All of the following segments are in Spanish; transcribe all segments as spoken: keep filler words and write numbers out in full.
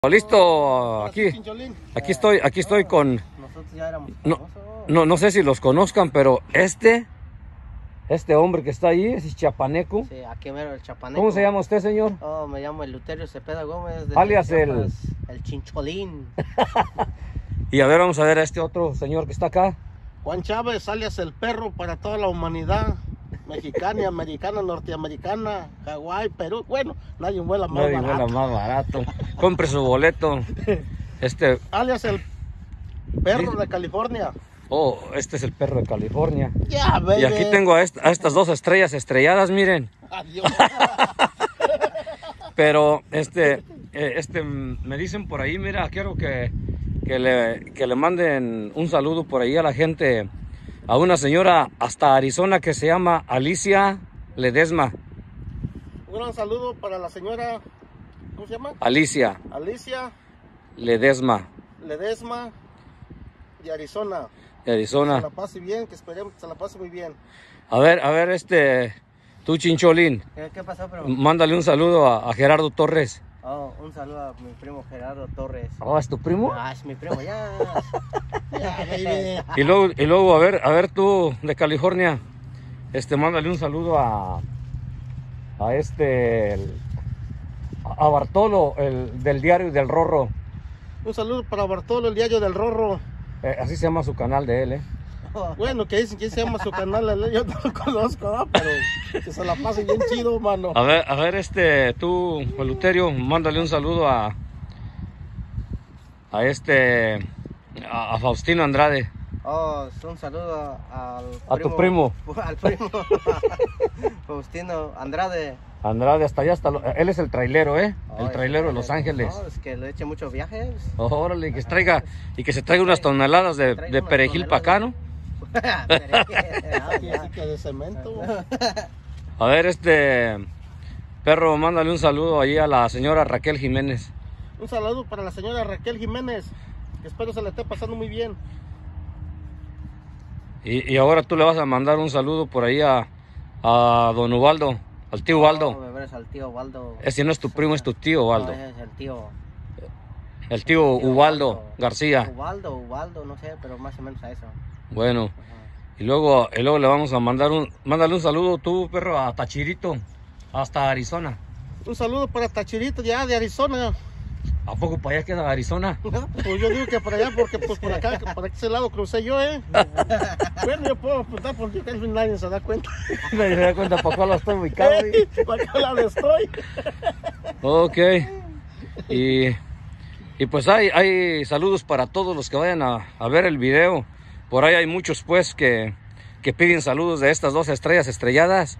Listo, aquí, aquí estoy, aquí estoy con, no, no, no sé si los conozcan, pero este, este hombre que está ahí es chapaneco. Sí, aquí mero el chapaneco. ¿Cómo se llama usted, señor? Oh, me llamo Eleuterio Cepeda Gómez. Alias el... El Chincholín. Y a ver, vamos a ver a este otro señor que está acá. Juan Chávez, alias el perro para toda la humanidad. Mexicana, americana, norteamericana, Hawái, Perú. Bueno, nadie vuela más Nadie barato. vuela más barato. Compre su boleto. Este... Alias el perro de California. Oh, este es el perro de California. Ya, baby. Y aquí tengo a, est a estas dos estrellas estrelladas, miren. Adiós. Pero este, eh, este, me dicen por ahí, mira, quiero que, que, le, que le manden un saludo por ahí a la gente, a una señora hasta Arizona que se llama Alicia Ledesma. Un gran saludo para la señora, ¿cómo se llama? Alicia Alicia Ledesma, Ledesma de Arizona. de Arizona. Que se la pase bien, que esperemos que se la pase muy bien. A ver, a ver, este, tú Chincholín, ¿Qué, qué pasó, primo? mándale un saludo a, a Gerardo Torres. Oh, un saludo a mi primo Gerardo Torres. Oh, ¿es tu primo? Ah, es mi primo, ya. Ya, baby. Y luego, y luego a ver, a ver tú de California, este, mándale un saludo a, a este, el- a Bartolo, el del diario del Rorro. Un saludo para Bartolo, el diario del Rorro. Eh, así se llama su canal de él, ¿eh? Bueno, que dicen que se llama su canal, yo no lo conozco, ¿no? Pero que se la pase bien chido, mano. A ver, a ver, este, tú, Eleuterio, mándale un saludo a, a este, a, a Faustino Andrade. Oh, un saludo al A tu primo. Al primo. Faustino Andrade. Andrade, hasta allá, hasta lo- él es el trailero, ¿eh? Oh, El es trailero de Los Ángeles. No, es que le eche muchos viajes. Oh, órale, que se traiga, y que se traiga unas toneladas de, Traiga de unas perejil para acá, ¿no? Ah, Aquí ya. así que de cemento. A ver, este, perro, mándale un saludo ahí a la señora Raquel Jiménez. Un saludo para la señora Raquel Jiménez, que espero se le esté pasando muy bien. Y, y ahora tú le vas a mandar un saludo por ahí a, a don Ubaldo, al tío Ubaldo. No, me ves al tío Ubaldo. Ese no es tu primo, es tu tío Ubaldo. No, ese es el tío. El tío el tío Ubaldo García. Ubaldo, Ubaldo, no sé, pero más o menos a eso. Bueno, Ajá. y luego, y luego le vamos a mandar un, mándale un saludo tú, perro, a Tachirito, hasta Arizona. Un saludo para Tachirito ya de Arizona. ¿A poco para allá queda Arizona? Pues yo digo que para allá, porque pues por acá, por ese lado crucé yo, ¿eh? Bueno, yo puedo apuntar porque casi nadie se da cuenta. Nadie se da cuenta para cuál estoy ubicado. ¿Eh? ¿Para qué lado estoy? Ok. Y, y pues hay, hay saludos para todos los que vayan a, a ver el video. Por ahí hay muchos pues que, que piden saludos de estas dos estrellas estrelladas.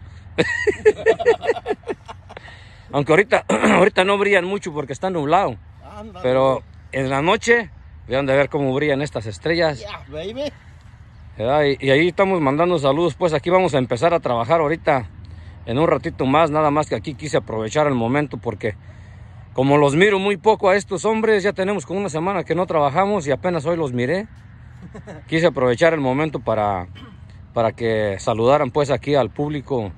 Aunque ahorita, ahorita no brillan mucho porque está nublado. Ándale. Pero en la noche, vean de ver cómo brillan estas estrellas. Ya, baby. ¿Verdad? Y, y ahí estamos mandando saludos, pues aquí vamos a empezar a trabajar ahorita en un ratito más, nada más que aquí quise aprovechar el momento porque como los miro muy poco a estos hombres, ya tenemos como una semana que no trabajamos y apenas hoy los miré, quise aprovechar el momento para, para que saludaran pues aquí al público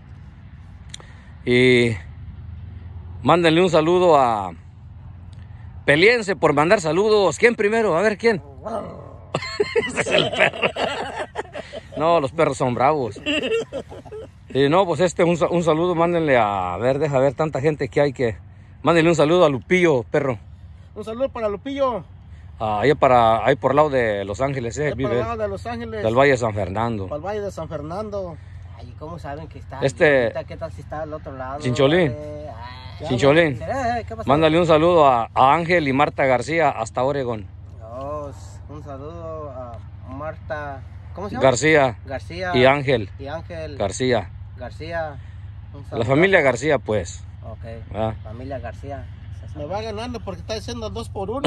y mándenle un saludo a... Peleense por mandar saludos. ¿Quién primero? A ver, ¿quién? Ese es el perro. No, los perros son bravos. Y no, pues este, un, un saludo, mándenle a... A ver, deja ver tanta gente que hay que... Mándenle un saludo a Lupillo, perro. Un saludo para Lupillo. Ah, ahí, para, ahí por el lado de Los Ángeles, eh, Ahí para vive. el lado de Los Ángeles. Del Valle de San Fernando. Para el Valle de San Fernando. Ay, ¿cómo saben que está? Este- ahorita? ¿Qué tal si está al otro lado? Chincholín. Eh, ay, Chincholín. eh, ¿qué pasó? Mándale un saludo a, a Ángel y Marta García hasta Oregón. Oh, un saludo a Marta. ¿Cómo se llama? García García. y Ángel Y Ángel. García. García. Un La saludo. familia García, pues. Ok. Ah. Familia García. Me va ganando porque está diciendo dos por uno.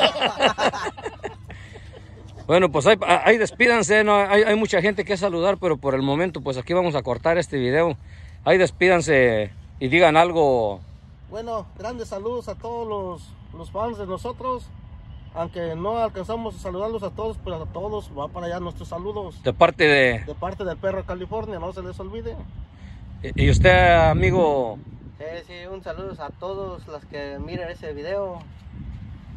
Bueno, pues ahí, ahí despídanse, ¿no? Hay, hay mucha gente que saludar, pero por el momento, pues aquí vamos a cortar este video. Ahí despídanse y digan algo. Bueno, grandes saludos a todos los, los fans de nosotros. Aunque no alcanzamos a saludarlos a todos, pero a todos va para allá nuestros saludos. De parte de... De parte del perro California, no se les olvide. Y y usted, amigo, Sí, sí, un saludo a todos los que miren ese video.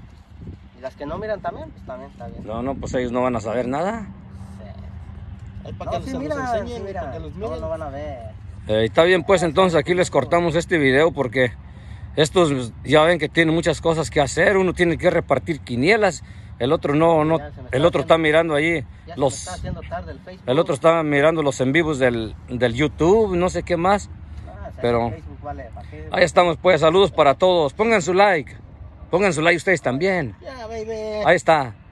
las que no miran también, pues también está bien. No, no, pues ellos no van a saber nada. Sí. Ahí para No, que sí, se mira, los sí, enseñen, mira, para que los no, miren. no van a ver. Eh, está bien, pues entonces aquí les cortamos este video porque estos ya ven que tienen muchas cosas que hacer. Uno tiene que repartir quinielas, el otro no, no, Ya se me el está otro está haciendo- mirando allí Ya se me los, está haciendo tarde el Facebook. el otro está mirando los en vivos del, del YouTube, no sé qué más. Ah, o sea, pero- el Facebook vale, ¿para qué? Ahí estamos, pues, saludos para todos. Pongan su like, pongan su like ustedes también. Ya, baby. Ahí está.